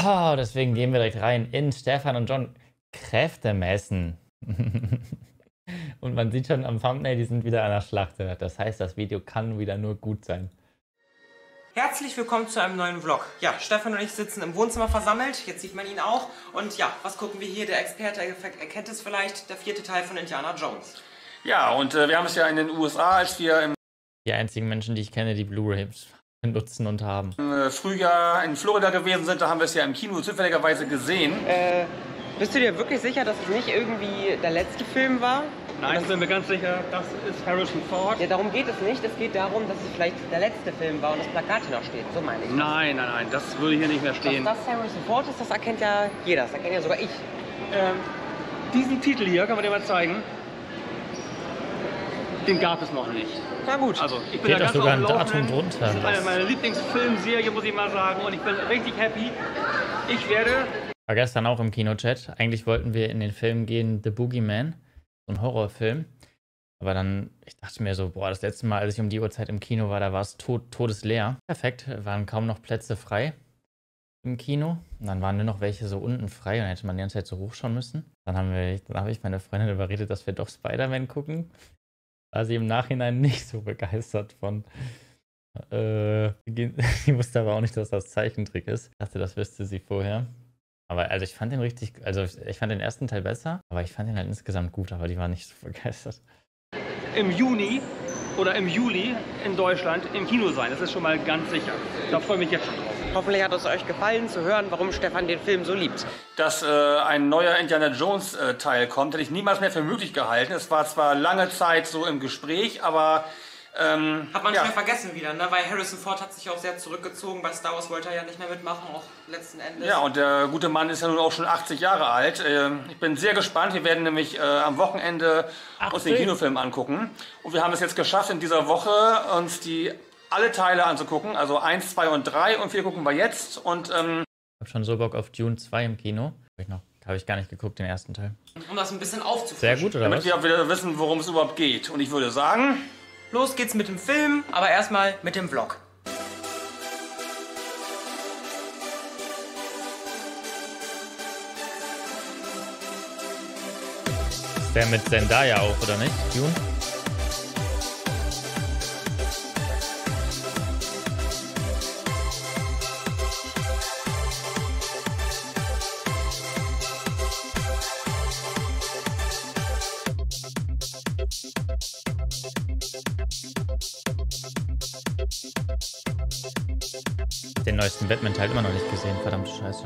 Oh, deswegen gehen wir direkt rein in Stefan und John Kräftemessen. Und man sieht schon am Thumbnail, die sind wieder an der Schlacht. Das heißt, das Video kann wieder nur gut sein. Herzlich willkommen zu einem neuen Vlog. Ja, Stefan und ich sitzen im Wohnzimmer versammelt. Jetzt sieht man ihn auch. Und ja, was gucken wir hier? Der Experte erkennt es vielleicht. Der 4. Teil von Indiana Jones. Ja, und wir haben es ja in den USA, als wir im Die einzigen Menschen, die ich kenne, die Blu-rays benutzen und haben. Frühjahr in Florida gewesen sind, da haben wir es ja im Kino zufälligerweise gesehen. Bist du dir wirklich sicher, dass es nicht irgendwie der letzte Film war? Nein, ich bin mir ganz sicher, das ist Harrison Ford. Ja, darum geht es nicht. Es geht darum, dass es vielleicht der letzte Film war und das Plakat hier noch steht. So meine ich. Nein, nein, nein, das würde hier nicht mehr stehen. Dass das Harrison Ford ist, das erkennt ja jeder. Das erkennt ja sogar ich. Diesen Titel hier, kann man dir mal zeigen, den gab es noch nicht. Na gut. Also, ich bin Steht da doch ganz sogar ein auf dem Datum Laufenden. drunter. Das ist eine meiner Lieblingsfilmserie, muss ich mal sagen. Und ich bin richtig happy. Ich werde... War gestern auch im Kinochat. Eigentlich wollten wir in den Film gehen, The Boogeyman. So ein Horrorfilm. Aber dann, ich dachte mir so, boah, das letzte Mal, als ich um die Uhrzeit im Kino war, da war es todesleer. Perfekt, waren kaum noch Plätze frei im Kino. Und dann waren nur noch welche so unten frei und dann hätte man die ganze Zeit so hochschauen müssen. Dann habe ich meine Freundin überredet, dass wir doch Spider-Man gucken. War sie im Nachhinein nicht so begeistert von. Sie wusste aber auch nicht, dass das Zeichentrick ist. Ich dachte, das wüsste sie vorher. Aber also ich fand ich fand den ersten Teil besser, aber ich fand ihn halt insgesamt gut, aber die war nicht so begeistert. im Juni oder im Juli in Deutschland im Kino sein. Das ist schon mal ganz sicher. Da freue ich mich jetzt schon drauf. Hoffentlich hat es euch gefallen zu hören, warum Stefan den Film so liebt. Dass ein neuer Indiana Jones Teil kommt, hätte ich niemals mehr für möglich gehalten. Es war zwar lange Zeit so im Gespräch, aber... Hat man ja. schnell vergessen wieder, ne? Weil Harrison Ford hat sich auch sehr zurückgezogen. Bei Star Wars wollte er ja nicht mehr mitmachen, auch letzten Endes. Ja, und der gute Mann ist ja nun auch schon 80 Jahre alt. Ich bin sehr gespannt. Wir werden nämlich am Wochenende uns den Kinofilm angucken. Und wir haben es jetzt geschafft, in dieser Woche uns alle Teile anzugucken. Also 1, 2 und 3. Und 4 gucken wir jetzt. Und Ich habe schon so Bock auf Dune 2 im Kino. Habe ich gar nicht geguckt, den ersten Teil. Um das ein bisschen aufzufrischen. Sehr gut, oder damit was? wir auch wieder wissen, worum es überhaupt geht. Und ich würde sagen... Los geht's mit dem Film, aber erstmal mit dem Vlog. Ist der mit Zendaya auch, oder nicht? Dune? Den neuesten Batman-Teil immer noch nicht gesehen, verdammte Scheiße.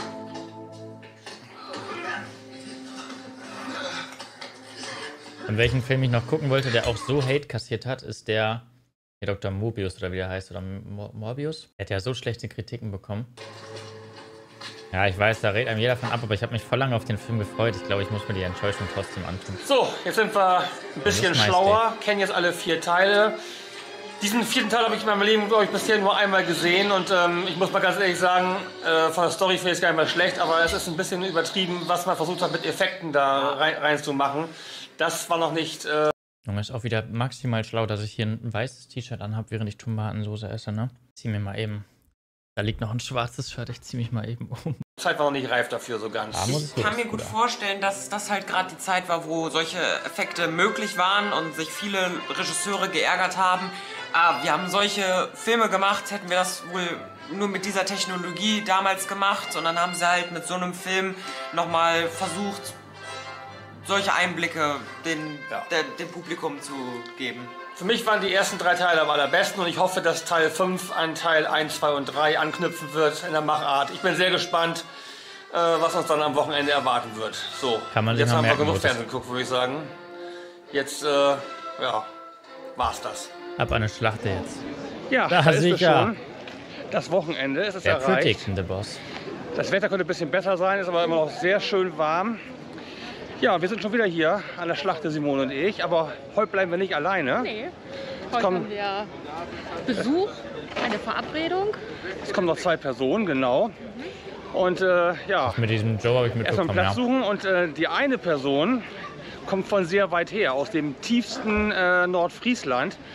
Und welchen Film ich noch gucken wollte, der auch so Hate kassiert hat, ist der Dr. Mobius oder wie der heißt, oder Morbius. Der hat ja so schlechte Kritiken bekommen. Ja, ich weiß, da redet einem jeder von ab, aber ich habe mich voll lange auf den Film gefreut. Ich glaube, ich muss mir die Enttäuschung trotzdem antun. So, jetzt sind wir ein bisschen schlauer, kennen jetzt alle 4 Teile. Diesen 4. Teil habe ich in meinem Leben, glaube ich, bisher nur einmal gesehen und ich muss mal ganz ehrlich sagen, von der Story finde ich es gar nicht mal schlecht, aber es ist ein bisschen übertrieben, was man versucht hat mit Effekten da reinzumachen. Das war noch nicht... Junge, ist auch wieder maximal schlau, dass ich hier ein weißes T-Shirt anhabe, während ich Tomatensoße esse, ne? Zieh mir mal eben. Da liegt noch ein schwarzes Shirt, ich zieh mich mal eben um. Die Zeit war noch nicht reif dafür so ganz. Ich kann mir gut vorstellen, dass das halt gerade die Zeit war, wo solche Effekte möglich waren und sich viele Regisseure geärgert haben. Wir haben solche Filme gemacht, hätten wir das wohl nur mit dieser Technologie damals gemacht und dann haben sie halt mit so einem Film nochmal versucht, solche Einblicke dem Publikum zu geben. Für mich waren die ersten 3 Teile am allerbesten und ich hoffe, dass Teil 5 an Teil 1, 2 und 3 anknüpfen wird in der Machart. Ich bin sehr gespannt, was uns dann am Wochenende erwarten wird. So, Kann man sich jetzt noch haben wir merken, genug wo das- Fernsehen geguckt, würde ich sagen. Jetzt, ja, war's das. Hab eine Schlacht jetzt. Ja, Da da ist es sicher. schon. Das Wochenende ist es Wer erreicht. predicted the Boss? Das Wetter könnte ein bisschen besser sein, ist aber immer noch sehr schön warm. Ja, wir sind schon wieder hier an der Schlachte, Simone und ich, aber heute bleiben wir nicht alleine. Nee, heute kommen- haben wir Besuch, eine Verabredung. Es kommen noch 2 Personen, genau. Und ja, Mit diesem Joe habe ich erstmal mitbekommen, einen Platz ja. suchen und die eine Person kommt von sehr weit her, aus dem tiefsten Nordfriesland.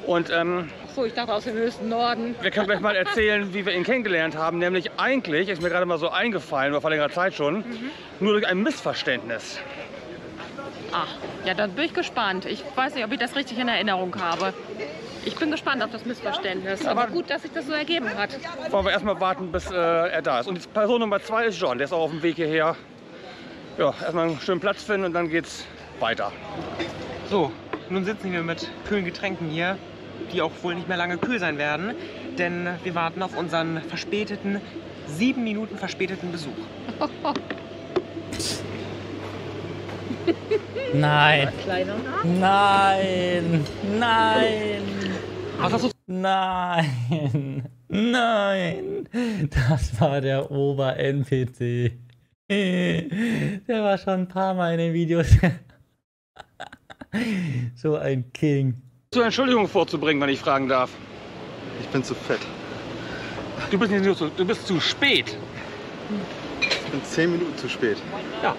Und So, ich dachte aus dem höchsten Norden. wir können gleich mal erzählen, wie wir ihn kennengelernt haben. Nämlich eigentlich, ist mir gerade mal so eingefallen, oder vor längerer Zeit schon, nur durch ein Missverständnis. Ach, ja, dann bin ich gespannt. Ich weiß nicht, ob ich das richtig in Erinnerung habe. Ich bin gespannt auf das Missverständnis. Aber gut, dass sich das so ergeben hat. Wollen wir erstmal warten, bis er da ist. Und die Person Nummer 2 ist John, der ist auch auf dem Weg hierher. Ja, erstmal einen schönen Platz finden und dann geht's weiter. So, nun sitzen wir mit kühlen Getränken hier, die auch wohl nicht mehr lange kühl sein werden, denn wir warten auf unseren 7 Minuten verspäteten Besuch. Nein. Nein. Nein. Was hast du? Nein. Nein. Das war der Ober-NPC. Der war schon ein paar Mal in den Videos. So ein King. Zur Entschuldigung vorzubringen, wenn ich fragen darf. Ich bin zu fett. Du bist zu spät. Ich bin 10 Minuten zu spät. Ja.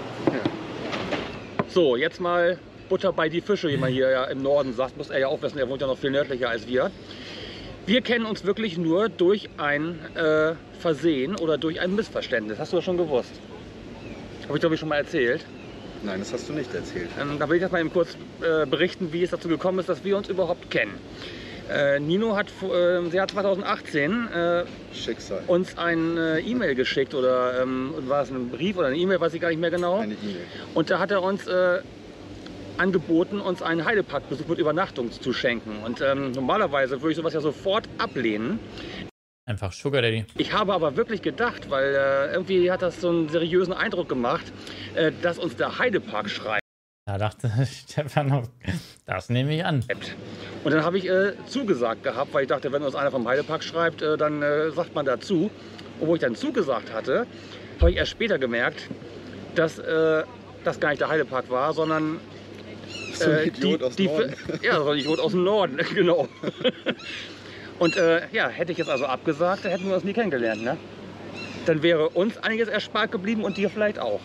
So, jetzt mal Butter bei die Fische, wie man hier ja im Norden sagt. Muss er ja auch wissen, er wohnt ja noch viel nördlicher als wir. Wir kennen uns wirklich nur durch ein Versehen oder durch ein Missverständnis. Hast du das schon gewusst? Habe ich, glaube ich, schon mal erzählt. Nein, das hast du nicht erzählt. Da will ich jetzt mal eben kurz berichten, wie es dazu gekommen ist, dass wir uns überhaupt kennen. Nino hat im Jahr 2018 Schicksal. uns eine E-Mail geschickt oder war es ein Brief oder eine E-Mail, weiß ich gar nicht mehr genau. Eine E-Mail. Und da hat er uns angeboten, uns einen Heideparkbesuch mit Übernachtung zu schenken. Und normalerweise würde ich sowas ja sofort ablehnen. Einfach Sugar Daddy. Ich habe aber wirklich gedacht, weil irgendwie hat das so einen seriösen Eindruck gemacht, dass uns der Heidepark schreibt. Da dachte Stefan noch, das nehme ich an. Und dann habe ich zugesagt gehabt, weil ich dachte, wenn uns einer vom Heidepark schreibt, dann sagt man dazu. Und wo ich dann zugesagt hatte, habe ich erst später gemerkt, dass das gar nicht der Heidepark war, sondern So ein Idiot aus dem Norden. Ja, so ein Idiot aus dem Norden, genau. Und ja, hätte ich jetzt also abgesagt, dann hätten wir uns nie kennengelernt, ne? Dann wäre uns einiges erspart geblieben und dir vielleicht auch.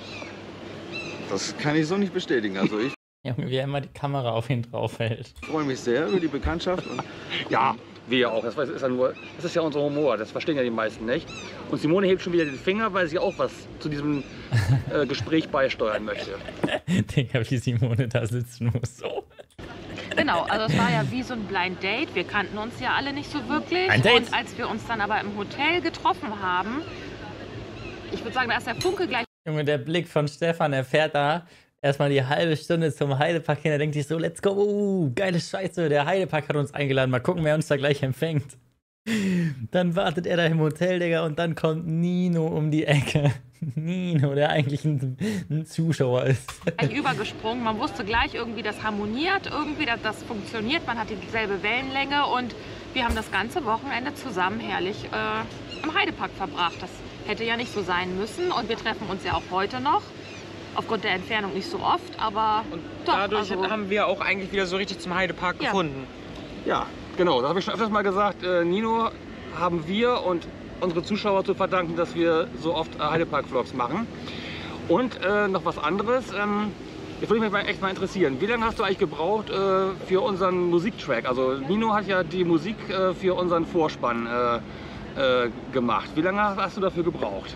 Das kann ich so nicht bestätigen. Also ich Junge, wie er immer die Kamera auf ihn drauf hält. freue mich sehr über die Bekanntschaft. Und Ja, wir auch. Das ist ja unser Humor, das verstehen ja die meisten nicht. Und Simone hebt schon wieder den Finger, weil sie auch was zu diesem Gespräch beisteuern möchte. Digga, wie Simone da sitzen muss. So. Genau, also es war ja wie so ein Blind Date. Wir kannten uns ja alle nicht so wirklich. Ein Date. Und als wir uns dann aber im Hotel getroffen haben, ich würde sagen, da ist der Funke gleich. Junge, der Blick von Stefan, er fährt da erstmal die halbe Stunde zum Heidepark hin. Er denkt sich so, let's go, geile Scheiße, der Heidepark hat uns eingeladen. Mal gucken, wer uns da gleich empfängt. Dann wartet er da im Hotel, Digga, und dann kommt Nino um die Ecke. Nino, der eigentlich ein Zuschauer ist. Übergesprungen. Man wusste gleich irgendwie, das harmoniert, irgendwie, das funktioniert. Man hat dieselbe Wellenlänge und wir haben das ganze Wochenende zusammen herrlich im Heidepark verbracht. Das hätte ja nicht so sein müssen und wir treffen uns ja auch heute noch. Aufgrund der Entfernung nicht so oft, aber Und doch, dadurch also, haben wir auch eigentlich wieder so richtig zum Heidepark Ja. gefunden. Ja, genau, das habe ich schon öfters mal gesagt. Nino haben wir und unsere Zuschauer zu verdanken, dass wir so oft Heidepark-Vlogs machen. Und noch was anderes. Jetzt würde mich echt mal interessieren. Wie lange hast du eigentlich gebraucht für unseren Musiktrack? Also Nino hat ja die Musik für unseren Vorspann gemacht. Wie lange hast du dafür gebraucht?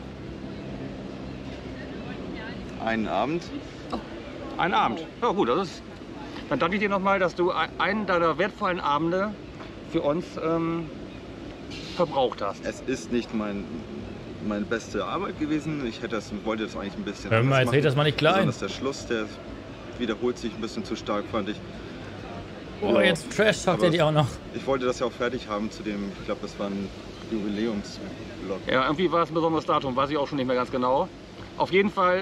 einen Abend. Einen Abend. Ja gut, dann danke ich dir nochmal, dass du einen deiner wertvollen Abende für uns verbraucht hast. Es ist nicht meine beste Arbeit gewesen. Ich wollte das eigentlich ein bisschen Hör mal, anders jetzt red das mal nicht klein. Besonders der Schluss, der wiederholt sich ein bisschen zu stark, fand ich. Oh, Ja, jetzt trash-talkt er aber die auch noch. Ich wollte das ja auch fertig haben zu dem, ich glaube, das war ein Jubiläumsvlog. Ja, irgendwie war es ein besonderes Datum, weiß ich auch schon nicht mehr ganz genau. Auf jeden Fall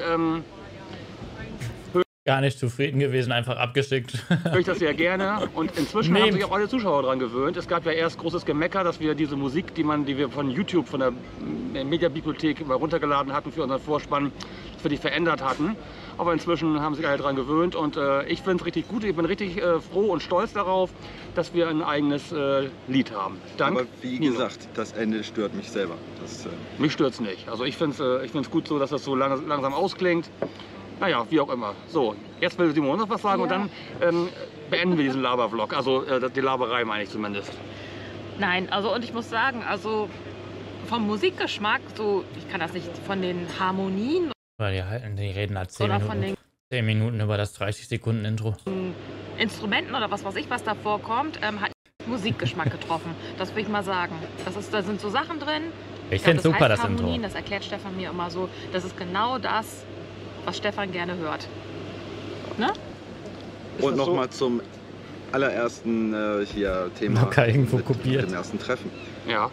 Gar nicht zufrieden gewesen, einfach abgeschickt. höre ich das sehr gerne. Und inzwischen haben sich auch alle Zuschauer daran gewöhnt. Es gab ja erst großes Gemecker, dass wir diese Musik, die wir von YouTube, von der Mediabibliothek mal runtergeladen hatten für unseren Vorspann, dass wir die verändert hatten. Aber inzwischen haben sich alle daran gewöhnt und ich finde es richtig gut. Ich bin richtig froh und stolz darauf, dass wir ein eigenes Lied haben. Dank Aber wie Nino. gesagt, das Ende stört mich selber. Das, Mich stört's nicht. Also ich finde es gut so, dass das so langsam ausklingt. Naja, wie auch immer. So, jetzt will Simone noch was sagen und dann beenden wir diesen Laber-Vlog. Also die Laberei meine ich zumindest. Nein, also und ich muss sagen, also vom Musikgeschmack, so, ich kann das nicht von den Harmonien Die reden halt 10 oder Minuten. von den 10 Minuten über das 30-Sekunden-Intro. Instrumenten oder was weiß ich, was da vorkommt, hat Musikgeschmack getroffen. Das würde ich mal sagen. Da sind so Sachen drin. Ich finde super, heißt das Harmonien, Intro. das erklärt Stefan mir immer so. Das ist genau das, was Stefan gerne hört. Ne? Und nochmal zum allerersten hier Thema. Locker irgendwo mit kopiert. dem ersten Treffen. Ja.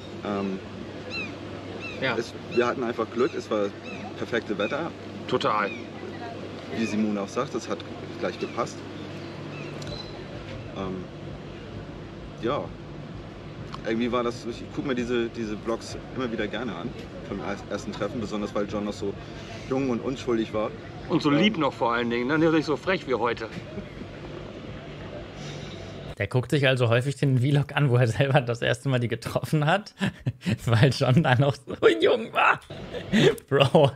Ja. Wir hatten einfach Glück, es war perfekte Wetter. Total. Wie Simone auch sagt, das hat gleich gepasst. Ja, irgendwie war das, ich gucke mir diese Vlogs immer wieder gerne an, vom ersten Treffen, besonders weil John noch so jung und unschuldig war. Und so lieb noch vor allen Dingen, ne? Nicht so frech wie heute. Der guckt sich also häufig den Vlog an, wo er selber das erste Mal die getroffen hat, weil John da noch so jung war. Bro.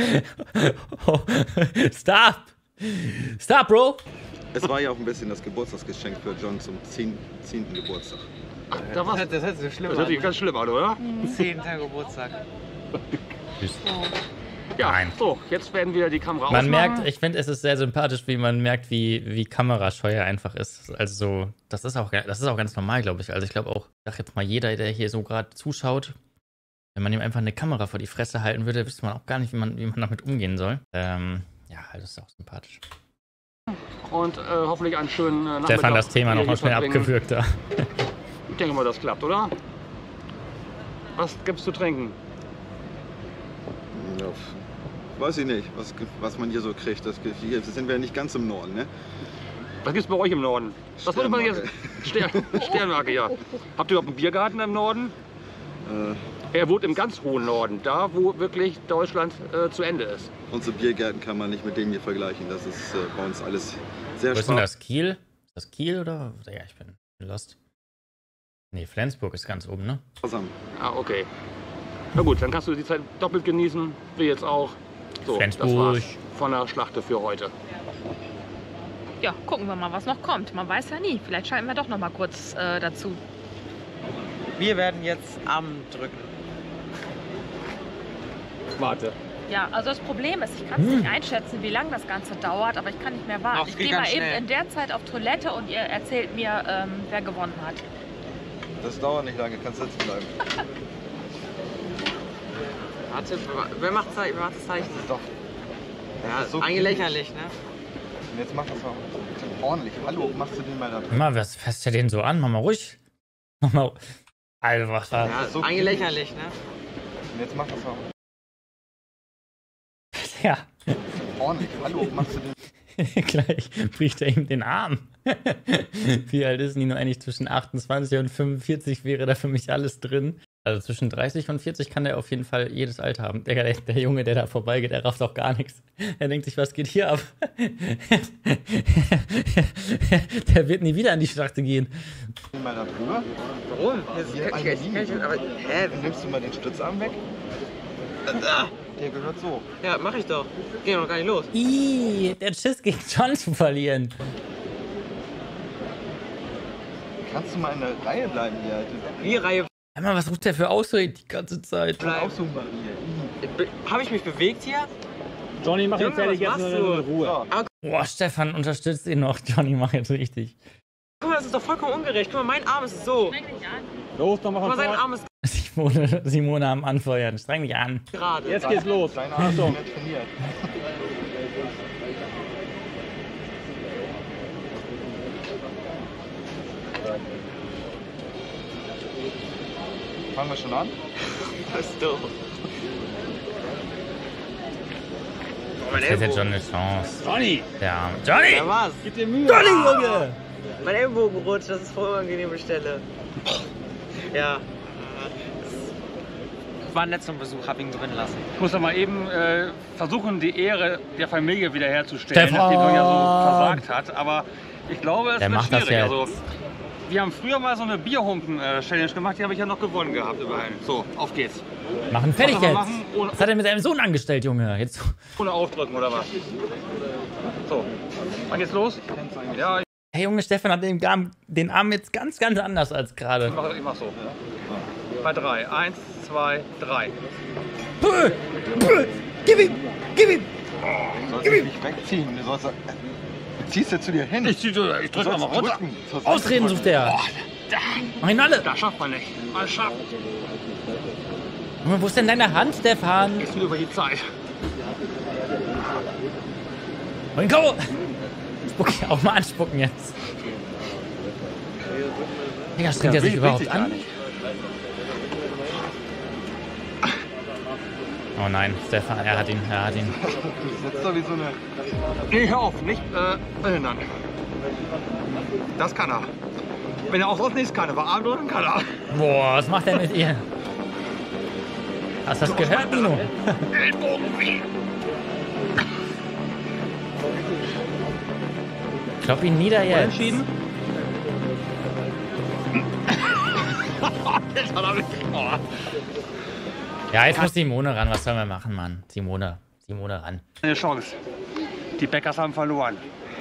Stop! Stop, Bro! Es war ja auch ein bisschen das Geburtstagsgeschenk für John zum 10. Geburtstag. Ach, da war's. Das hört sich schlimm Das hört sich an. ganz schlimm an, oder? 10. Geburtstag. Ja, Nein. so, jetzt werden wir die Kamera Man ausmachen. merkt, ich finde, es ist sehr sympathisch, wie man merkt, wie kamerascheu er einfach ist. Also, das ist auch ganz normal, glaube ich. Also, ich glaube auch, ich sag jetzt mal, jeder, der hier so gerade zuschaut, wenn man ihm einfach eine Kamera vor die Fresse halten würde, wüsste man auch gar nicht, wie man damit umgehen soll. Ja, das ist auch sympathisch. Und hoffentlich einen schönen Nachmittag. Stefan, das Thema hier nochmal schnell verbringen. abgewürgt da. Ich denke mal, das klappt, oder? Was gibt's zu trinken? Ja, weiß ich nicht, was man hier so kriegt. Hier sind wir nicht ganz im Norden, ne? Was gibt's bei euch im Norden? Was würde man jetzt? Sternmarke, ja. Habt ihr überhaupt einen Biergarten im Norden? Er wohnt im ganz hohen Norden, da wo wirklich Deutschland zu Ende ist. Unsere Biergärten kann man nicht mit dem hier vergleichen. Das ist bei uns alles sehr Wo ist denn schwach. das? Kiel? Ist das Kiel oder? Ja, ich bin lost. Nee, Flensburg ist ganz oben, ne? Ah, okay. Na gut, dann kannst du die Zeit doppelt genießen, wie jetzt auch. So, Flensburg. das war's von der Schlachte für heute. Ja, gucken wir mal, was noch kommt. Man weiß ja nie. Vielleicht schalten wir doch noch mal kurz dazu. Wir werden jetzt Arm drücken. Warte. Ja, also das Problem ist, ich kann es nicht einschätzen, wie lange das Ganze dauert, aber ich kann nicht mehr warten. Ach, Ich geht gehe mal ganz eben schnell. in der Zeit auf Toilette und ihr erzählt mir, wer gewonnen hat. Das dauert nicht lange, kannst sitzen bleiben. Warte, wer macht das Zeichen? Doch. Ja, ist so eigentlich kindisch. lächerlich, ne? Und jetzt mach das mal ordentlich. Hallo, machst du den mal da drin? Immer, was fasst der den so an? Mach mal ruhig. Mach mal. Alter, was war. Ja, so eigentlich kindisch. lächerlich, ne? Und jetzt mach das mal Ja, ordentlich. Hallo, machst du den? gleich bricht er ihm den Arm. Wie alt ist denn die nur eigentlich? Zwischen 28 und 45 wäre da für mich alles drin. Also zwischen 30 und 40 kann der auf jeden Fall jedes Alter haben. Der Junge, der da vorbeigeht, der rafft auch gar nichts. Er denkt sich, was geht hier ab? Der wird nie wieder an die Schlachte gehen. Den mal da drüber. Warum? Hier, Kann ich, aber, hä? Dann nimmst du mal den Stützarm weg. Der gehört so. Ja, mach ich doch. Geht noch gar nicht los. Ih, der Schiss gegen John zu verlieren. Kannst du mal in der Reihe bleiben hier? Wie Reihe Hör mal, was ruft der für Ausreden die ganze Zeit? bleiben? Aussuchen hier. Habe ich mich bewegt hier? Johnny, mach Junge, was machst du? So. Boah, Stefan unterstützt ihn noch. Johnny, mach jetzt richtig. Guck mal, das ist doch vollkommen ungerecht. Guck mal, mein Arm ist so. Streng dich an. Los, dann Guck mal, sein Arm ist Simone am Anfeuern. Streng dich an. gerade. Jetzt geht's los. Dein Arm ist nicht trainiert. Fangen wir schon an? Das ist doof. Jetzt hätte John eine Chance. Johnny, Ja, Johnny! Ja, was? gib dir Mühe. Johnny, Junge! Mein Ellbogen rutscht, das ist voll unangenehme Stelle. Ja. War ein letzter Besuch, hab ihn gewinnen lassen. Ich muss doch mal eben versuchen, die Ehre der Familie wiederherzustellen, Stefan! nachdem du ja so versagt hat. Aber ich glaube, es Der wird macht das schwierig. jetzt. Also, wir haben früher mal so eine Bierhumpen-Challenge gemacht, die habe ich ja noch gewonnen gehabt immerhin. So, auf geht's. Machen fertig Was soll jetzt. man machen? Ohne- Was hat er mit seinem Sohn angestellt, Junge? Jetzt. Ohne aufdrücken oder was? So, wann geht's los? Ja, Hey Junge, Stefan hat den Arm jetzt ganz, ganz anders als gerade. Ich mach so. Bei 3. 1, 2, 3. Gib ihm! Gib ihm! Du sollst dich nicht wegziehen. Du sollst, ziehst du zu dir hin. Ich drück mal runter. Ausreden sucht der. Mach ihn alle! Das schafft man nicht. Mal schaffen. Junge, wo ist denn deine Hand, Stefan? Ist nur über die Zeit. Und go! Auch mal anspucken jetzt. Digga, strengt er sich überhaupt an? Oh nein, Stefan, er hat ihn. Das ist jetzt doch wie so eine... Nee, hör auf, nicht behindern. Das kann er. Wenn er auch sonst nichts kann, aber Arm drücken kann er. Boah, was macht er mit ihr? Hast du das gehört, Nino? Ellbogen wie. Klopp ihn nieder jetzt. Entschieden. Ja, jetzt muss Simone ran. Was sollen wir machen, Mann? Simone ran. Eine Chance. Die Bäckers haben verloren.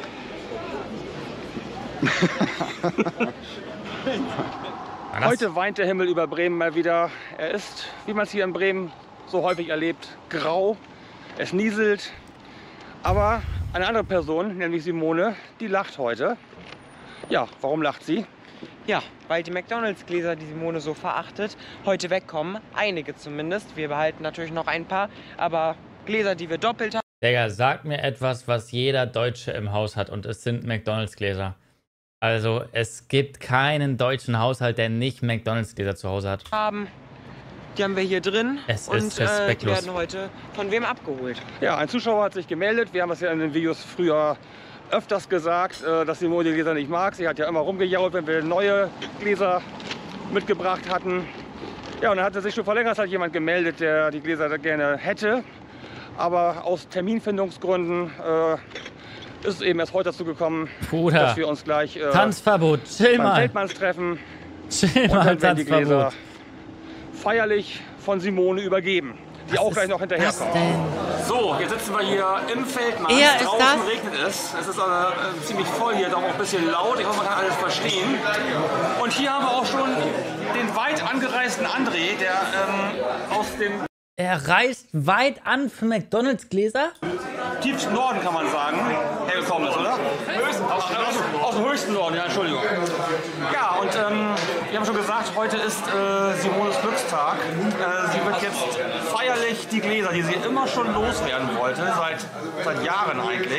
Heute weint der Himmel über Bremen mal wieder. Er ist, wie man es hier in Bremen so häufig erlebt, grau. Es nieselt. Aber eine andere Person, nämlich Simone, die lacht heute. Ja, warum lacht sie? Ja, weil die McDonalds-Gläser, die Simone so verachtet, heute wegkommen. Einige zumindest. Wir behalten natürlich noch ein paar. Aber Gläser, die wir doppelt haben. Digga, sag mir etwas, was jeder Deutsche im Haus hat. Und es sind McDonalds-Gläser. Also, es gibt keinen deutschen Haushalt, der nicht McDonalds-Gläser zu Hause hat. Die haben wir hier drin. Es und ist respektlos. Die werden heute von wem abgeholt? Ja, ein Zuschauer hat sich gemeldet. Wir haben es ja in den Videos früher öfters gesagt, dass Simone die Gläser nicht mag. Sie hat ja immer rumgejault, wenn wir neue Gläser mitgebracht hatten. Ja, und dann hatte sich schon vor längerer Zeit jemand gemeldet, der die Gläser gerne hätte. Aber aus Terminfindungsgründen ist es eben erst heute dazu gekommen, Bruder, dass wir uns gleich Tanzverbot, chill beim mal. Feldmannstreffen Chill und mal, dann werden die Gläser Tanzverbot. feierlich von Simone übergeben, die auch gleich noch hinterherkommen. So, jetzt sitzen wir hier im Feldmann. Er ist Draußen das? regnet es. Es ist ziemlich voll hier, doch auch ein bisschen laut. Ich hoffe, man kann alles verstehen. Und hier haben wir auch schon den weit angereisten André, der aus dem Er reist weit an für McDonalds-Gläser? tiefsten Norden, kann man sagen, hergekommen ist, oder? Aus dem höchsten Norden, ja, Entschuldigung. Ja, und wir haben schon gesagt, heute ist Simones Glückstag. Sie wird jetzt feierlich die Gläser, die sie immer schon loswerden wollte, seit Jahren eigentlich,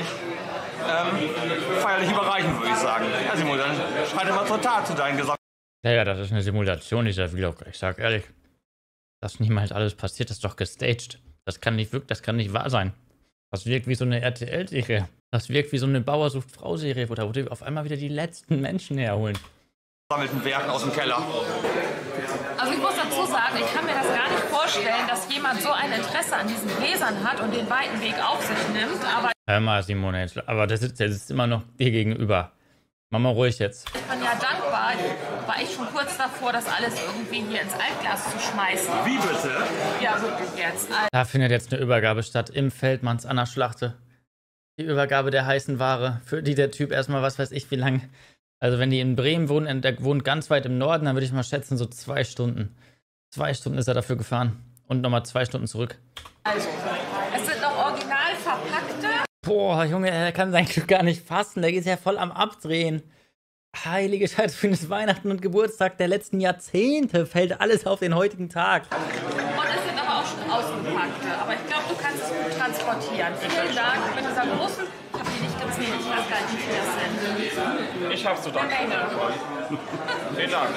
feierlich überreichen, würde ich sagen. Ja, Simone, dann schreite mal zur Tat zu deinen Gesamt. Ja, das ist eine Simulation, dieser Vlog. Ich sag ehrlich, dass niemals alles passiert, ist doch gestaged. Das kann nicht wahr sein. Das wirkt wie so eine RTL-Serie. Das wirkt wie so eine Bauer-sucht-Frau-Serie, wo wir auf einmal wieder die letzten Menschen herholen. Sammelten Werken aus dem Keller. Also ich muss dazu sagen, ich kann mir das gar nicht vorstellen, dass jemand so ein Interesse an diesen Gläsern hat und den weiten Weg auf sich nimmt. Aber Hör mal, Simone, jetzt, aber der sitzt immer noch dir gegenüber. Mach mal ruhig jetzt. ich bin ja dankbar, war ich schon kurz davor, das alles irgendwie hier ins Altglas zu schmeißen. Wie bitte? Ja, wirklich jetzt. Da findet jetzt eine Übergabe statt im Feldmanns an der Schlachte. Die Übergabe der heißen Ware, für die der Typ erstmal was weiß ich wie lange. Also wenn die in Bremen wohnen, der wohnt ganz weit im Norden, dann würde ich mal schätzen so 2 Stunden. 2 Stunden ist er dafür gefahren. Und nochmal 2 Stunden zurück. Also, es sind noch original verpackte. Boah, Junge, er kann sein Glück gar nicht fassen. Der ist ja voll am Abdrehen. Heilige Scheiße, für das Weihnachten und Geburtstag der letzten Jahrzehnte fällt alles auf den heutigen Tag. Und es sind aber auch schon ausgepackte. Aber ich glaube, du kannst es gut transportieren. Vielen Dank mit dieser großen, ich habe die nicht gezählt, ich weiß gar nicht, wie viele das sind. Ich hab's zu danken. Eine Menge. Vielen Dank.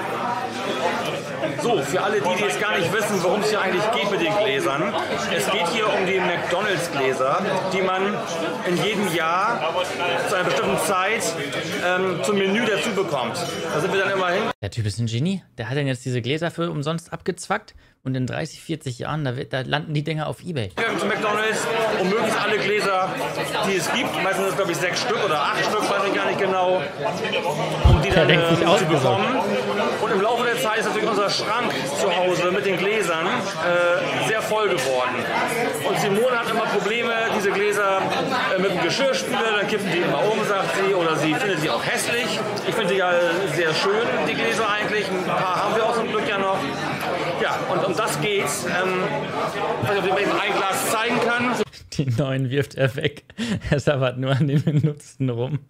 So, für alle, die jetzt gar nicht wissen, worum es hier eigentlich geht mit den Gläsern. Es geht hier um die McDonalds-Gläser, die man in jedem Jahr zu einer bestimmten Zeit zum Menü dazu bekommt. Da sind wir dann immer hin. Der Typ ist ein Genie. Der hat dann jetzt diese Gläser für umsonst abgezwackt und in 30, 40 Jahren, da landen die Dinger auf eBay. Wir haben zu McDonald's und möglichst alle Gläser, die es gibt, meistens sind es glaube ich 6 Stück oder 8 Stück, weiß ich gar nicht genau, um die dann zu bekommen. Und im Laufe der Zeit ist natürlich unser Schrank zu Hause mit den Gläsern sehr voll geworden. Und Simone hat immer Probleme, diese Gläser mit dem Geschirrspüler, dann kippen die immer um, sagt sie, oder sie findet sie auch hässlich. Ich finde die ja sehr schön, die Gläser eigentlich. Ein paar haben wir auch zum Glück ja noch. Ja, und um das geht's. Ich weiß nicht, ob ich mir ein Glas zeigen kann. Die neuen wirft er weg. Er sabbert nur an den benutzten rum.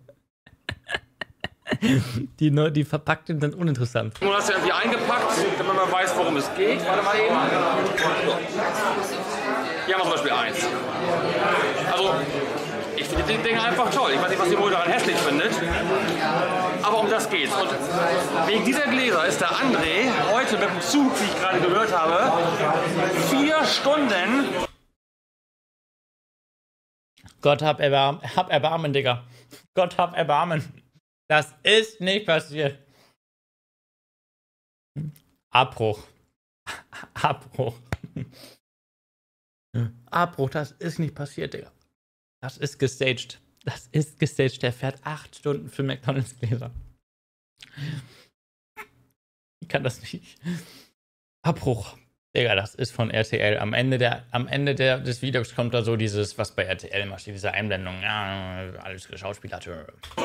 Die verpackten sind uninteressant. Du hast ja irgendwie eingepackt, damit man weiß, worum es geht. Warte mal eben. Hier haben wir zum Beispiel eins. Also, ich finde die Dinge einfach toll. Ich weiß nicht, was die wohl daran hässlich findet. Aber um das geht's. Und wegen dieser Gläser ist der André heute mit dem Zug, wie ich gerade gehört habe, 4 Stunden. Gott hab Erbarmen, Digga. Gott hab Erbarmen. Das ist nicht passiert. Abbruch. Abbruch. Abbruch, das ist nicht passiert, Digga. Das ist gestaged. Das ist gestaged. Der fährt 8 Stunden für McDonald's-Gläser. Ich kann das nicht. Abbruch. Digga, das ist von RTL. Am Ende des Videos kommt da so dieses, was bei RTL immer steht, diese Einblendung. Ja, alles geschauspielert. Ist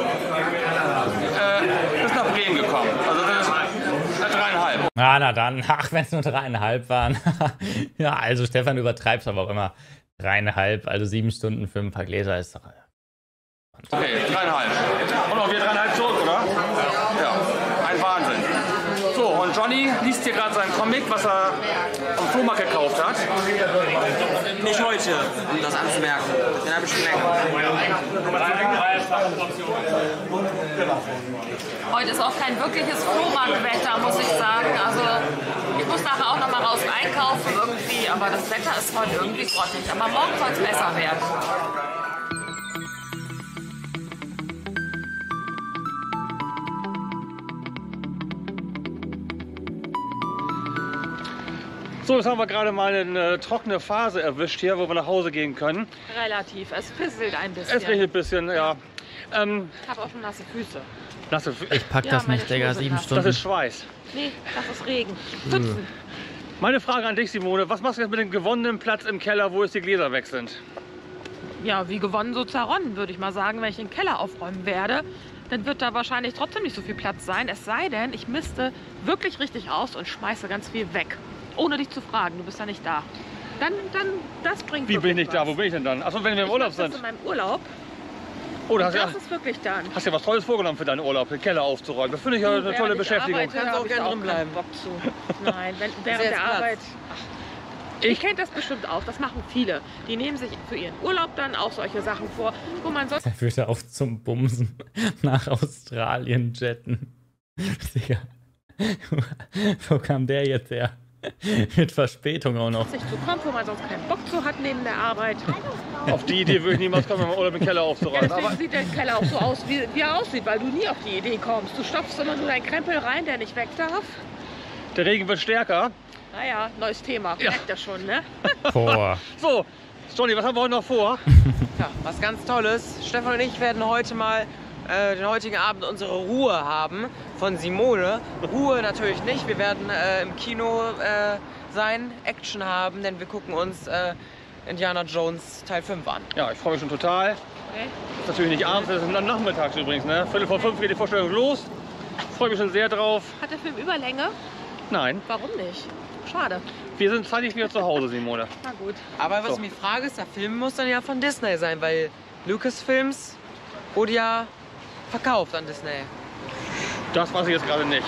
nach Bremen gekommen. Also das ist 3,5. Ah, na dann. Ach, wenn es nur 3,5 waren. Ja, also Stefan übertreibt aber auch immer. 3,5, also 7 Stunden für ein paar Gläser ist doch... Okay, 3,5. Und auch wieder 3,5 zurück, oder? Ja, ein Wahnsinn. So, und Johnny liest hier gerade seinen Comic, was er am Flohmarkt gekauft hat. Nicht heute, um das anzumerken. Den habe ich schon länger. Heute ist auch kein wirkliches Flohmarktwetter, muss ich sagen. Also ich muss nachher auch noch mal raus einkaufen irgendwie, aber das Wetter ist heute irgendwie grottig. Aber morgen soll es besser werden. So, jetzt haben wir gerade mal eine trockene Phase erwischt hier, wo wir nach Hause gehen können. Relativ, es pisselt ein bisschen. Es regnet ein bisschen, ja. Ich habe auch schon nasse Füße. Nasse Füße? Ich pack das nicht, Digga, 7 Stunden. Das ist Schweiß. Nee, das ist Regen. Pfützen. Meine Frage an dich, Simone, was machst du jetzt mit dem gewonnenen Platz im Keller, wo jetzt die Gläser weg sind? Ja, wie gewonnen, so zerronnen, würde ich mal sagen. Wenn ich den Keller aufräumen werde, dann wird da wahrscheinlich trotzdem nicht so viel Platz sein. Es sei denn, ich misste wirklich richtig aus und schmeiße ganz viel weg. Ohne dich zu fragen, du bist ja nicht da. Dann das bringt Wie bin ich nicht was. da? Wo bin ich denn dann? Achso, wenn wir im Urlaub sind. Ich in meinem Urlaub. Oh, Das ist wirklich dann. Hast ja was Tolles vorgenommen für deinen Urlaub, den Keller aufzuräumen. Das finde ich ja eine tolle Beschäftigung. Arbeite, Kannst auch gerne drin bleiben. Bock zu. Nein, während der Arbeit. Ich kenne das bestimmt auch, das machen viele. Die nehmen sich für ihren Urlaub dann auch solche Sachen vor, wo man sonst... Er würde auch zum Bumsen nach Australien jetten. Digga. Wo kam der jetzt her? Mit Verspätung auch noch. nicht zukommt, wo man sonst keinen Bock zu hat neben der Arbeit. Auf die Idee würde ich niemals kommen, im Urlaub den Keller Ja, aufzuräumen. deswegen sieht der Keller auch so aus, wie er aussieht, weil du nie auf die Idee kommst. Du stopfst immer nur deinen Krempel rein, der nicht weg darf. Der Regen wird stärker. Naja, neues Thema. Ja. Merkt ihr schon, ne? Boah. So, Johnny, was haben wir heute noch vor? Ja, was ganz Tolles. Stefan und ich werden heute mal den heutigen Abend unsere Ruhe haben von Simone. Ruhe natürlich nicht. Wir werden im Kino sein, Action haben, denn wir gucken uns Indiana Jones Teil 5 an. Ja, ich freue mich schon total. Okay. Ist natürlich nicht abends, das ist nachmittags übrigens, ne? 4:45 geht die Vorstellung los. Freue mich schon sehr drauf. Hat der Film Überlänge? Nein, Warum nicht? Schade. wir sind zeitig wieder zu Hause, Simone. Na gut. Aber was So. ich mich frage, ist, der Film muss dann ja von Disney sein, weil Lucasfilms wurde ja verkauft an Disney. Das weiß ich jetzt gerade nicht.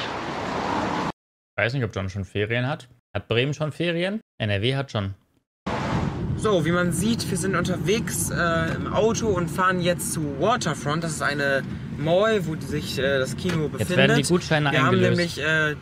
Ich weiß nicht, ob John schon Ferien hat. Hat Bremen schon Ferien? NRW hat schon. So, wie man sieht, wir sind unterwegs im Auto und fahren jetzt zu Waterfront. Das ist eine Mall, wo sich das Kino befindet. Jetzt werden die Gutscheine Wir haben eingelöst. nämlich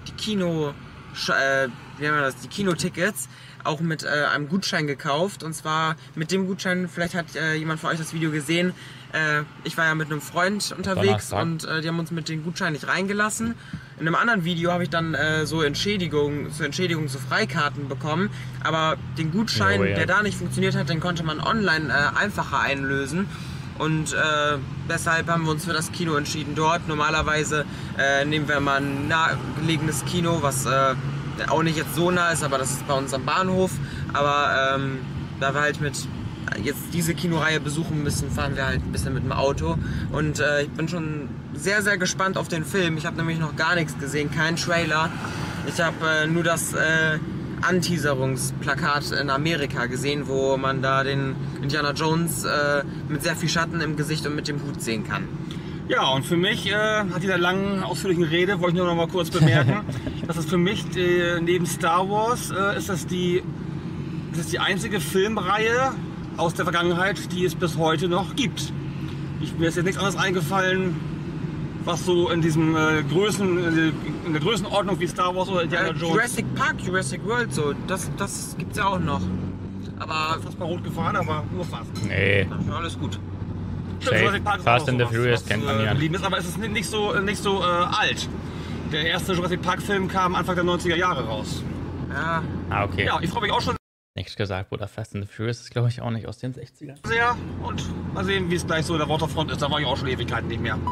die Kinotickets auch mit einem Gutschein gekauft. Und zwar mit dem Gutschein, vielleicht hat jemand von euch das Video gesehen. Ich war ja mit einem Freund unterwegs Donnerstag. und die haben uns mit den Gutscheinen nicht reingelassen. in einem anderen Video habe ich dann zur Entschädigung so Freikarten bekommen, aber den Gutschein, der da nicht funktioniert hat, den konnte man online einfacher einlösen. Und deshalb haben wir uns für das Kino entschieden dort. Normalerweise nehmen wir mal ein nahegelegenes Kino, was auch nicht jetzt so nah ist, aber das ist bei uns am Bahnhof. Aber da wir halt jetzt diese Kinoreihe besuchen müssen, fahren wir halt ein bisschen mit dem Auto. Und ich bin schon sehr, sehr gespannt auf den Film. Ich habe nämlich noch gar nichts gesehen, keinen Trailer. Ich habe nur das Anteaserungsplakat in Amerika gesehen, wo man da den Indiana Jones mit sehr viel Schatten im Gesicht und mit dem Hut sehen kann. Ja, und für mich, nach dieser langen, ausführlichen Rede, wollte ich nur noch mal kurz bemerken, dass es für mich, neben Star Wars, ist das die einzige Filmreihe aus der Vergangenheit, die es bis heute noch gibt. Mir ist jetzt nichts anderes eingefallen, was so in diesem in der Größenordnung wie Star Wars oder Indiana Jones. Jurassic Park, Jurassic World, so, das gibt's ja auch noch. Aber fast mal rot gefahren, aber nur fast. Nee. Ja, alles gut. Fast and the Furious kennt man ja. Aber es ist nicht so alt. Der erste Jurassic Park Film kam Anfang der 90er Jahre raus. Ja. Ah, okay. Ja, ich freue mich auch schon. Nichts gesagt, Bruder. Fast and the Furious ist, glaube ich, auch nicht aus den 60ern. Sehr. Und mal sehen, wie es gleich so in der Waterfront ist. Da war ich auch schon Ewigkeiten nicht mehr.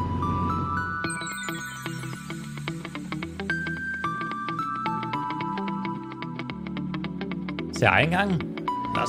Ist der Eingang? Das.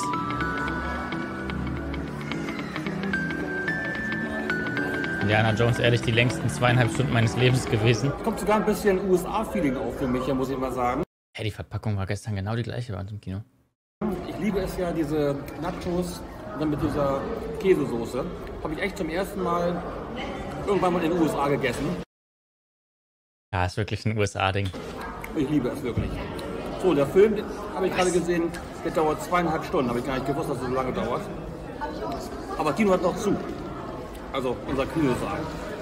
Indiana Jones, ehrlich, die längsten 2,5 Stunden meines Lebens gewesen. Kommt sogar ein bisschen USA-Feeling auf für mich, muss ich mal sagen. Hey, die Verpackung war gestern genau die gleiche bei uns im Kino. Ich liebe es ja, diese Nachos und dann mit dieser Käsesoße. Habe ich echt zum ersten Mal irgendwann mal in den USA gegessen. Ja, ist wirklich ein USA-Ding. Ich liebe es wirklich. So, der Film, habe ich gerade gesehen, der dauert 2,5 Stunden. Habe ich gar nicht gewusst, dass es so lange dauert. Aber Kino hat noch zu. Also unser Kinosaal.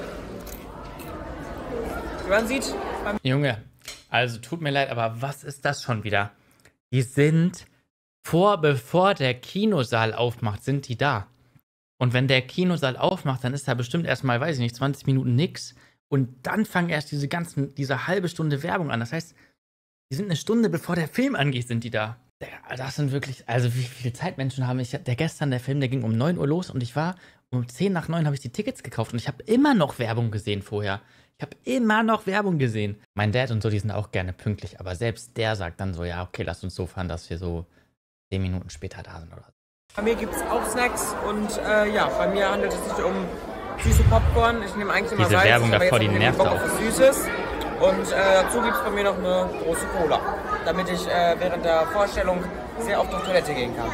Man sieht... Junge, also tut mir leid, aber was ist das schon wieder? Die sind... Bevor der Kinosaal aufmacht, sind die da. Und wenn der Kinosaal aufmacht, dann ist da bestimmt erstmal, weiß ich nicht, 20 Minuten nix. Und dann fangen erst diese halbe Stunde Werbung an. Das heißt, die sind eine Stunde bevor der Film angeht, sind die da. Das sind wirklich, also wie viel Zeit Menschen haben. Der Film, der ging um 9 Uhr los und ich war um 10 nach 9 habe ich die Tickets gekauft und ich habe immer noch Werbung gesehen vorher. Ich habe immer noch Werbung gesehen. Mein Dad und so, die sind auch gerne pünktlich, aber selbst der sagt dann so, ja, okay, lasst uns so fahren, dass wir so 10 Minuten später da sind oder so. Bei mir gibt es auch Snacks und ja, bei mir handelt es sich um süße Popcorn. Ich nehme eigentlich immer Diese Salz, Werbung davor, die nervt Bock auch. auf Süßes. Und dazu gibt es bei mir noch eine große Cola, damit ich während der Vorstellung sehr oft auf Toilette gehen kann.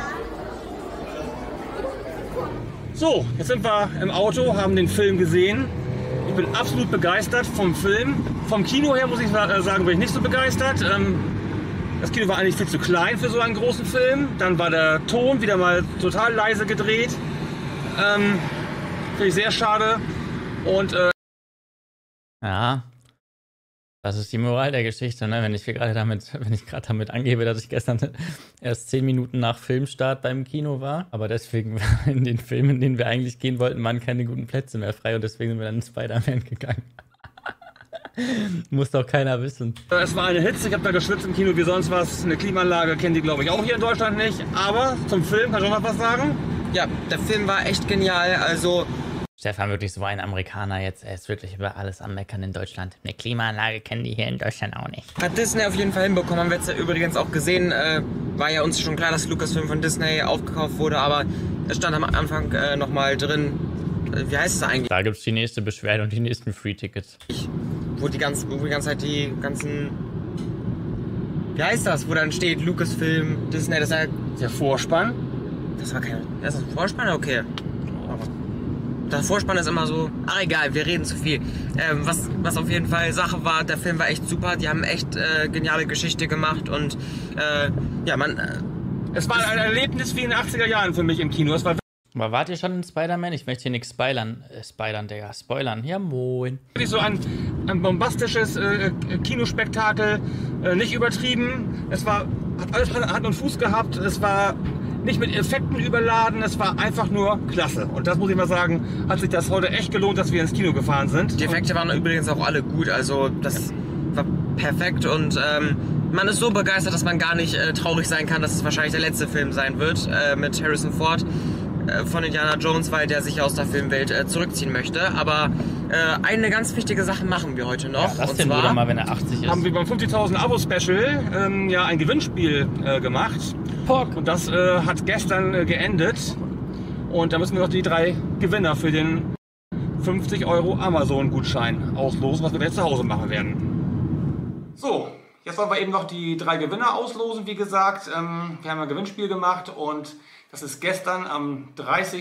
So, jetzt sind wir im Auto, haben den Film gesehen. Ich bin absolut begeistert vom Film. Vom Kino her muss ich sagen, bin ich nicht so begeistert. Das Kino war eigentlich viel zu klein für so einen großen Film. Dann war der Ton wieder mal total leise gedreht. Finde ich sehr schade. Und ja, das ist die Moral der Geschichte, ne? Wenn ich gerade damit angebe, dass ich gestern erst 10 Minuten nach Filmstart beim Kino war, aber deswegen in den Filmen, in denen wir eigentlich gehen wollten, waren keine guten Plätze mehr frei und deswegen sind wir dann in Spider-Man gegangen. Muss doch keiner wissen. Es war eine Hitze, ich habe da geschwitzt im Kino wie sonst was. Eine Klimaanlage kennen die, glaube ich, auch hier in Deutschland nicht. Aber zum Film kann ich noch was sagen. Ja, der Film war echt genial, also... Stefan wirklich so ein Amerikaner jetzt, er ist wirklich über alles am Meckern in Deutschland. Eine Klimaanlage kennen die hier in Deutschland auch nicht. Hat Disney auf jeden Fall hinbekommen, haben wir jetzt ja übrigens auch gesehen. War ja uns schon klar, dass Lucasfilm von Disney aufgekauft wurde, aber es stand am Anfang nochmal drin, wie heißt es eigentlich? Da gibt es die nächste Beschwerde und die nächsten Free-Tickets. Wo die ganze Zeit die ganzen... Wie heißt das? Wo dann steht Lucasfilm, Disney, das ist ja... Der Vorspann. Das war kein... Das ist ein Vorspann? Okay. Der Vorspann ist immer so... Ach egal, wir reden zu viel. Was auf jeden Fall Sache war, der Film war echt super. Die haben echt geniale Geschichte gemacht und ja, es war ein Erlebnis wie in den 80er Jahren für mich im Kino. Es war Aber wart ihr schon in Spider-Man? Ich möchte hier nichts spoilern, Digga. Spoilern. Ja, moin. Wirklich so ein bombastisches Kinospektakel, nicht übertrieben. Es war, hat alles Hand und Fuß gehabt. Es war nicht mit Effekten überladen. Es war einfach nur klasse. Und das muss ich mal sagen, hat sich das heute echt gelohnt, dass wir ins Kino gefahren sind. Die Effekte waren übrigens auch alle gut. Also das perfekt und man ist so begeistert, dass man gar nicht traurig sein kann, dass es wahrscheinlich der letzte Film sein wird mit Harrison Ford von Indiana Jones, weil der sich aus der Filmwelt zurückziehen möchte. Aber eine ganz wichtige Sache machen wir heute noch. Ja, und zwar mal, wenn er 80 ist. Haben wir beim 50.000 Abo-Special ja ein Gewinnspiel gemacht. Und das hat gestern geendet. Und da müssen wir noch die 3 Gewinner für den 50 € Amazon-Gutschein auslosen, was wir jetzt zu Hause machen werden. So, jetzt wollen wir eben noch die 3 Gewinner auslosen, wie gesagt. Wir haben ein Gewinnspiel gemacht und das ist gestern am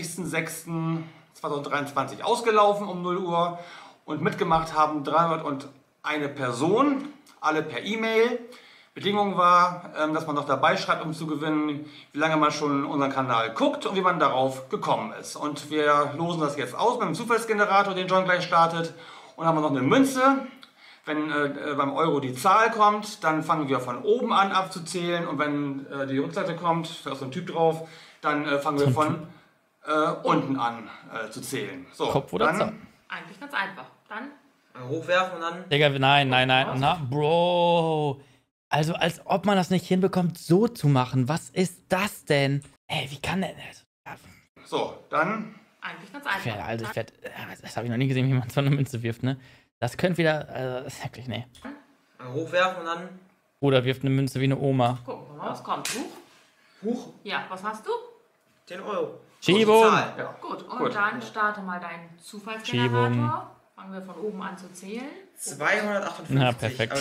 30.06.2023 ausgelaufen um 0 Uhr. Und mitgemacht haben 301 Personen, alle per E-Mail. Bedingung war, dass man noch dabei schreibt, um zu gewinnen, wie lange man schon unseren Kanal guckt und wie man darauf gekommen ist. Und wir losen das jetzt aus mit dem Zufallsgenerator, den John gleich startet. Und haben wir noch eine Münze. Wenn beim Euro die Zahl kommt, dann fangen wir von oben an abzuzählen. Und wenn die Rückseite kommt, da ist so ein Typ drauf, dann fangen wir von unten an zu zählen. So, Kopf oder Zahl? Eigentlich ganz einfach. Dann hochwerfen und dann... Digga, nein. Na, Bro. Also, als ob man das nicht hinbekommt, so zu machen. Was ist das denn? Ey, wie kann der das? So, dann... Eigentlich ganz einfach. Das habe ich noch nie gesehen, wie man so eine Münze wirft, ne? Das könnte wieder, das ist wirklich, ne. Hochwerfen und dann... Oder wirft eine Münze wie eine Oma. Gucken wir mal, was kommt. Huch? Ja, was hast du? 10 €. Schiebung! Ja. Gut, und dann starte mal deinen Zufallsgenerator. Schiebung. Fangen wir von oben an zu zählen. 258. Na, perfekt.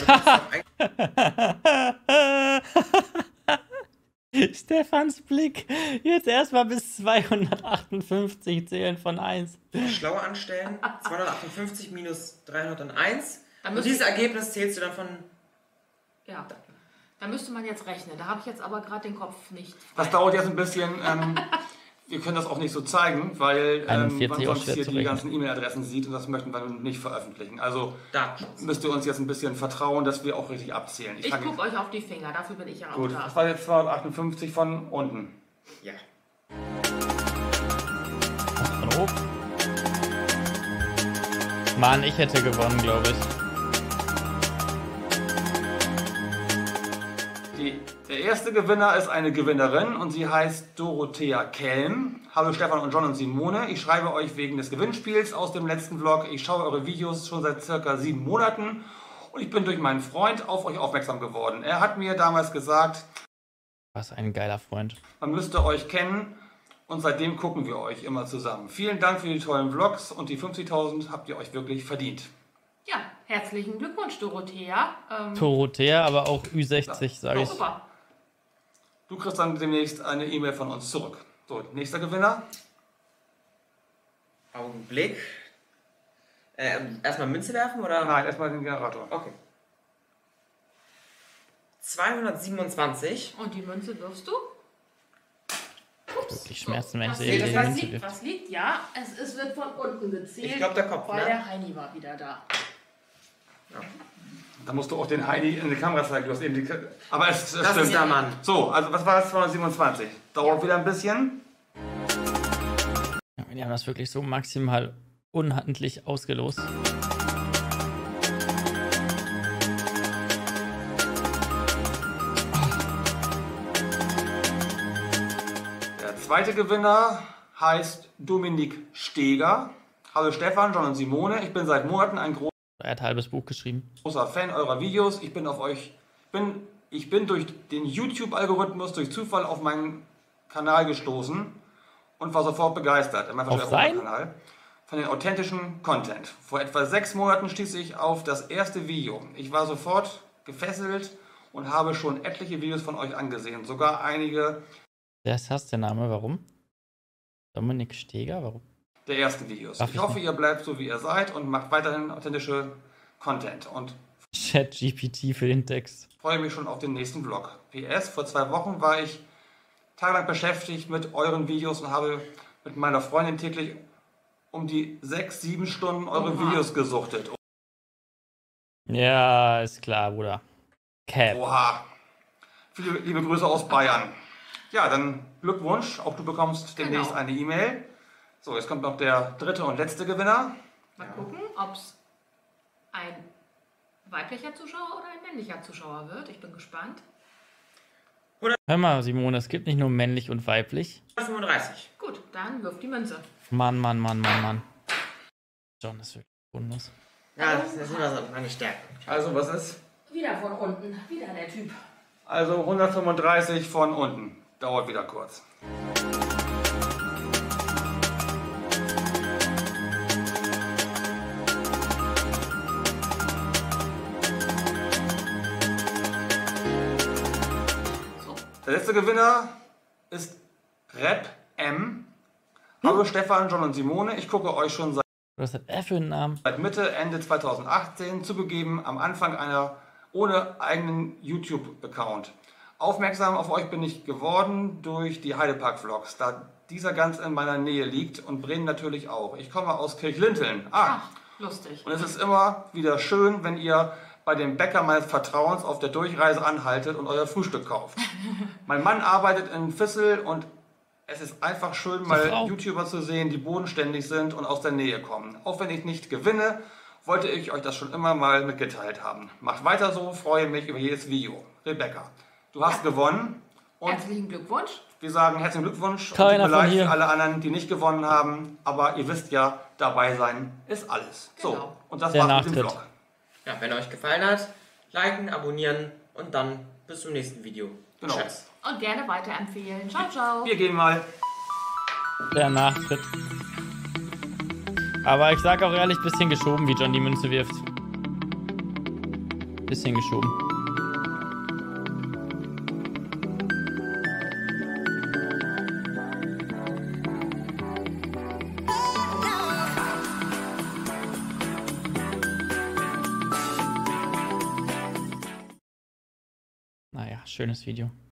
Stefans Blick. Jetzt erstmal bis 258 zählen von 1. Schlau anstellen. 258 minus 301. Dann Und dieses Ergebnis zählst du dann von... Ja, da müsste man jetzt rechnen. Da habe ich jetzt aber gerade den Kopf nicht frei. Das dauert jetzt ein bisschen. Wir können das auch nicht so zeigen, weil man sonst hier die ganzen E-Mail-Adressen sieht und das möchten wir nicht veröffentlichen. Also müsst ihr uns jetzt ein bisschen vertrauen, dass wir auch richtig abzählen. Ich gucke euch auf die Finger, dafür bin ich ja auch gut, da. Das war jetzt 258 von unten. Ja. Von oben. Mann, ich hätte gewonnen, glaube ich. Der erste Gewinner ist eine Gewinnerin und sie heißt Dorothea Kelm. Hallo Stefan und John und Simone. Ich schreibe euch wegen des Gewinnspiels aus dem letzten Vlog. Ich schaue eure Videos schon seit circa 7 Monaten und ich bin durch meinen Freund auf euch aufmerksam geworden. Er hat mir damals gesagt, was ein geiler Freund. Man müsste euch kennen und seitdem gucken wir euch immer zusammen. Vielen Dank für die tollen Vlogs und die 50.000 habt ihr euch wirklich verdient. Ja, herzlichen Glückwunsch, Dorothea. Dorothea, aber auch Ü60, sage ich. Super. Du kriegst dann demnächst eine E-Mail von uns zurück. So, nächster Gewinner. Augenblick. Erstmal Münze werfen, oder? Nein, erstmal den Generator. Okay. 227. Und die Münze wirfst du? Wirklich Schmerzen, wenn ich Was sehe, liegt? die Münze wirft. Was liegt? Ja, es wird von unten gezählt. Ich glaube, der Kopf, weil ne? der Heini war wieder da. Ja. Da musst du auch den Heini in die Kamera zeigen. Du hast eben die aber es Das stimmt. ist der Mann. So, also was war das? 227. Dauert wieder ein bisschen. Ja, die haben das wirklich so maximal unhandlich ausgelost. Der zweite Gewinner heißt Dominik Steger. Hallo Stefan, John und Simone. Ich bin seit Monaten ein Er hat ein halbes Buch geschrieben. großer Fan eurer Videos. Ich bin durch den YouTube-Algorithmus durch Zufall auf meinen Kanal gestoßen und war sofort begeistert. Auf seinen? Kanal von den authentischen Content. Vor etwa 6 Monaten stieß ich auf das erste Video. Ich war sofort gefesselt und habe schon etliche Videos von euch angesehen. Sogar einige Das heißt der Name, warum? Dominik Steger, warum? der ersten Videos. Darf Ich ich hoffe, nicht? ihr bleibt so, wie ihr seid und macht weiterhin authentische Content. Und ChatGPT für den Text. freue mich schon auf den nächsten Vlog. PS, vor 2 Wochen war ich tagelang beschäftigt mit euren Videos und habe mit meiner Freundin täglich um die 6-7 Stunden eure Videos gesuchtet. Ja, ist klar, Bruder. Cap. Oha. Viele liebe Grüße aus Bayern. Ja, dann Glückwunsch. Auch du bekommst demnächst eine E-Mail. So, jetzt kommt noch der dritte und letzte Gewinner. Mal gucken, ob es ein weiblicher Zuschauer oder ein männlicher Zuschauer wird. Ich bin gespannt. Hör mal, Simone, es gibt nicht nur männlich und weiblich. 35. Gut, dann wirf die Münze. Mann. John ist wirklich bonus. Ja, das sind immer so meine Stärken. Also, was ist? Wieder von unten. Wieder der Typ. Also 135 von unten. Dauert wieder kurz. Der letzte Gewinner ist Rep M. Hallo Stefan, John und Simone. Ich gucke euch schon Was hat er für einen Namen? seit Mitte, Ende 2018 zugegeben am Anfang einer ohne eigenen YouTube-Account. Aufmerksam auf euch bin ich geworden durch die Heidepark-Vlogs, da dieser ganz in meiner Nähe liegt und Bremen natürlich auch. Ich komme aus Kirchlinteln. Ach, lustig. Und es ist immer wieder schön, wenn ihr bei dem Bäcker meines Vertrauens auf der Durchreise anhaltet und euer Frühstück kauft. Mein Mann arbeitet in Vissel und es ist einfach schön, mal YouTuber zu sehen, die bodenständig sind und aus der Nähe kommen. Auch wenn ich nicht gewinne, wollte ich euch das schon immer mal mitgeteilt haben. Macht weiter so, freue mich über jedes Video. Rebecca, du hast gewonnen. Und herzlichen Glückwunsch. wir sagen herzlichen Glückwunsch. Keiner und tut mir von hier. leid für alle anderen, die nicht gewonnen haben. Aber ihr wisst ja, dabei sein ist alles. Genau. So, und das Der war's mit dem Nachtritt. Vlog. Ja, wenn euch gefallen hat, liken, abonnieren und dann bis zum nächsten Video. Genau. Tschüss. Und gerne weiterempfehlen. Ciao, ciao. Wir gehen mal. Der Nachtritt. Aber ich sag auch ehrlich, bisschen geschoben, wie John die Münze wirft. Bisschen geschoben. Naja, schönes Video.